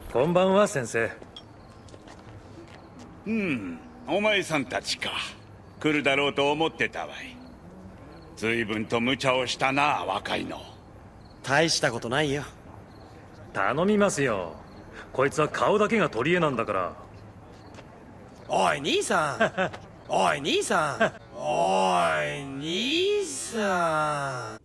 こんばんは、先生。 お前さんたちか。来るだろうと思ってたわい。随分と無茶をしたな、若いの。 大したことないよ。 頼みますよ。こいつは顔だけが取り柄なんだから。 おい兄さんおい兄さんおい兄さん